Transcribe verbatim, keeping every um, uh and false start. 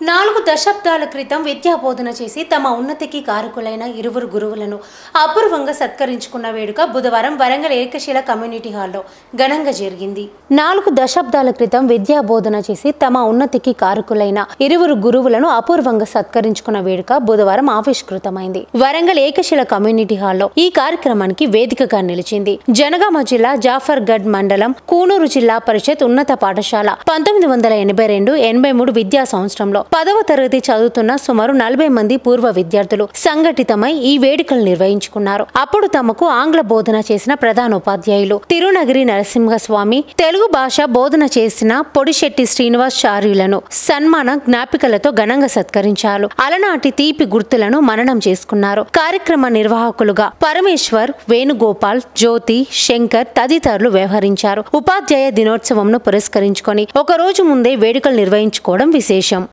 నాలుగు దశాబ్దాల క్రితం విద్యా బోధన చేసి తమ ఉన్నతికి కారకులైన ఇరువురు గురువులను అపూర్వంగా సత్కరించుకున్న వేడుక బుధవారం వరంగల్ ఏకశిల కమ్యూనిటీ హాల్లో ఘనంగా జరిగింది. నాలుగు దశాబ్దాల క్రితం విద్యా బోధన చేసి తమ ఉన్నతికి కారకులైన ఇరువురు గురువులను అపూర్వంగా సత్కరించుకున్న వేడుక బుధవారం ఆవిష్కృతమైంది. వరంగల్ ఏకశిల కమ్యూనిటీ హాల్లో ఈ కార్యక్రమానికి వేదికగా నిలిచింది. జనగామ జిల్లా జాఫర్గఢ్ మండలం కూనూరు జిల్లా పరిషత్ ఉన్నత పాఠశాల పంతొమ్మిది వందల ఎనభై రెండు ఎనభై మూడు విద్యా సంవత్సరంలో పదవ తరగతి చదువుతున్న సుమారు నలభై మంది పూర్వ విద్యార్థులు సంఘటితమై ఈ వేడుకలు నిర్వహించుకున్నారు. అప్పుడు తమకు ఆంగ్ల బోధన చేసిన ప్రధానోపాధ్యాయులు తిరునగిరి నరసింహస్వామి, తెలుగు భాష బోధన చేసిన పొడిశెట్టి శ్రీనివాస్ చార్యులను సన్మాన జ్ఞాపికలతో ఘనంగా సత్కరించారు. అలనాటి తీపి గుర్తులను మననం చేసుకున్నారు. కార్యక్రమ నిర్వాహకులుగా పరమేశ్వర్, వేణుగోపాల్, జ్యోతి, శంకర్ తదితరులు వ్యవహరించారు. ఉపాధ్యాయ దినోత్సవంను పురస్కరించుకొని ఒక రోజు ముందే వేడుకలు నిర్వహించుకోవడం విశేషం.